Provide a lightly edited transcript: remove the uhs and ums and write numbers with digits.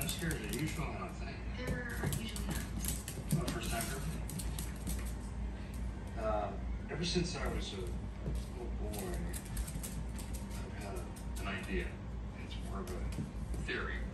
That scares you usually, I don't think. They're usually not. Not first time ever? Ever since I was a little boy, I've had an idea. It's more of a theory.